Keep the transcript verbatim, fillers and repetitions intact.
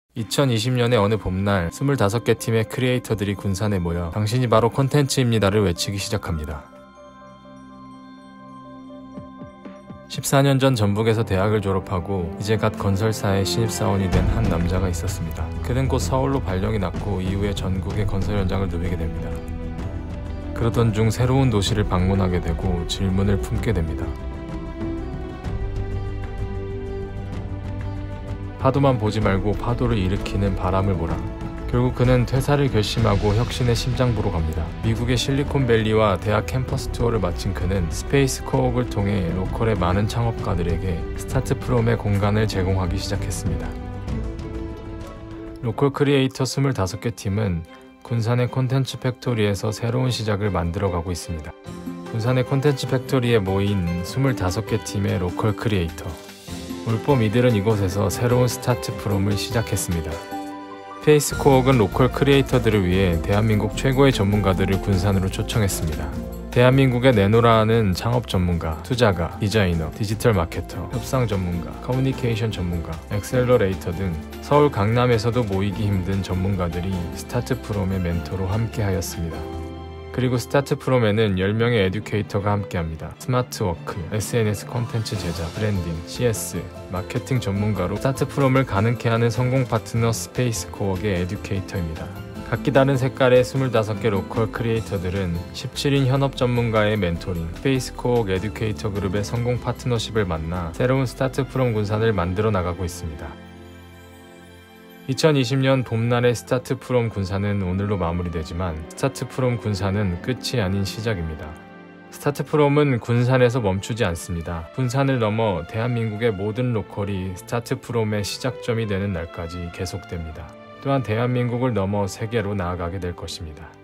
이천이십 년의 어느 봄날 스물다섯 개 팀의 크리에이터들이 군산에 모여 당신이 바로 콘텐츠입니다를 외치기 시작합니다. 십사 년 전 전북에서 대학을 졸업하고 이제 갓 건설사의 신입사원이 된 한 남자가 있었습니다. 그는 곧 서울로 발령이 났고 이후에 전국의 건설 현장을 누비게 됩니다. 그러던 중 새로운 도시를 방문하게 되고 질문을 품게 됩니다. 파도만 보지 말고 파도를 일으키는 바람을 보라. 결국 그는 퇴사를 결심하고 혁신의 심장부로 갑니다. 미국의 실리콘밸리와 대학 캠퍼스 투어를 마친 그는 스페이스 코옥을 통해 로컬의 많은 창업가들에게 스타트 프롬의 공간을 제공하기 시작했습니다. 로컬 크리에이터 스물다섯 개 팀은 군산의 콘텐츠 팩토리에서 새로운 시작을 만들어가고 있습니다. 군산의 콘텐츠 팩토리에 모인 스물다섯 개 팀의 로컬 크리에이터. 올봄 이들은 이곳에서 새로운 스타트 프롬을 시작했습니다. 스페이스 코옥은 로컬 크리에이터들을 위해 대한민국 최고의 전문가들을 군산으로 초청했습니다. 대한민국의 내노라 하는 창업 전문가, 투자가, 디자이너, 디지털 마케터, 협상 전문가, 커뮤니케이션 전문가, 엑셀러레이터 등 서울 강남에서도 모이기 힘든 전문가들이 스타트 프롬의 멘토로 함께하였습니다. 그리고 스타트 프롬에는 열 명의 에듀케이터가 함께합니다. 스마트워크, 에스엔에스 콘텐츠 제작, 브랜딩, 씨에스, 마케팅 전문가로 스타트 프롬을 가능케 하는 성공 파트너 스페이스 코옥의 에듀케이터입니다. 각기 다른 색깔의 스물다섯 개 로컬 크리에이터들은 십칠 인 현업 전문가의 멘토링, 스페이스 코옥 에듀케이터 그룹의 성공 파트너십을 만나 새로운 스타트 프롬 군산을 만들어 나가고 있습니다. 이천이십 년 봄날의 스타트 프롬 군산은 오늘로 마무리되지만 스타트 프롬 군산은 끝이 아닌 시작입니다. 스타트 프롬은 군산에서 멈추지 않습니다. 군산을 넘어 대한민국의 모든 로컬이 스타트 프롬의 시작점이 되는 날까지 계속됩니다. 또한 대한민국을 넘어 세계로 나아가게 될 것입니다.